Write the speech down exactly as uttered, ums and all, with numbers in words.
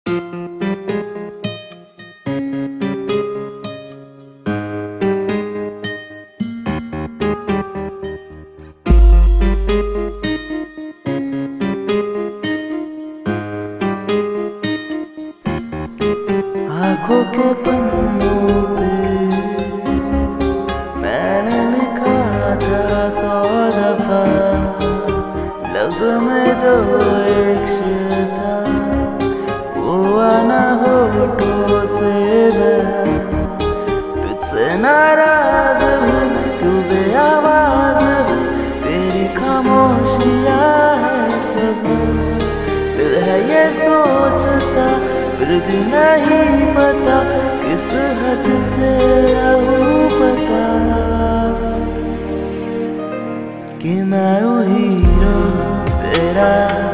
आँखों के पन्नों पे मैंने लिखा था सौ दफा, लफ्ज़ में जो इश्क था वो आना होठों से मैं तुझसे नाराज हूँ, तू बेआवाज़ हूँ, तेरी खामोशियाँ है सज़ा। दिल है ये सोचता फिर भी नहीं पता किस हद से रहूं पता, कि मैं हूँ हीरो तेरा।